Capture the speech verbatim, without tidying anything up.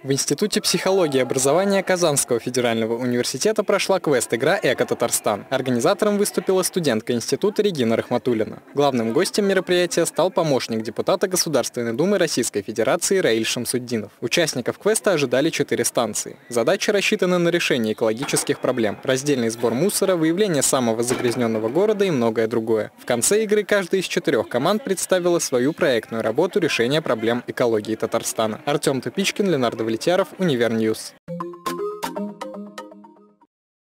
В Институте психологии и образования Казанского федерального университета прошла квест-игра «Эко-Татарстан». Организатором выступила студентка института Регина Рахматуллина. Главным гостем мероприятия стал помощник депутата Государственной Думы Российской Федерации Раиль Шамсуддинов. Участников квеста ожидали четыре станции. Задачи рассчитаны на решение экологических проблем, раздельный сбор мусора, выявление самого загрязненного города и многое другое. В конце игры каждая из четырех команд представила свою проектную работу решения проблем экологии Татарстана. Артем Тупичкин, Ленардо Влетьяров, Универньюз.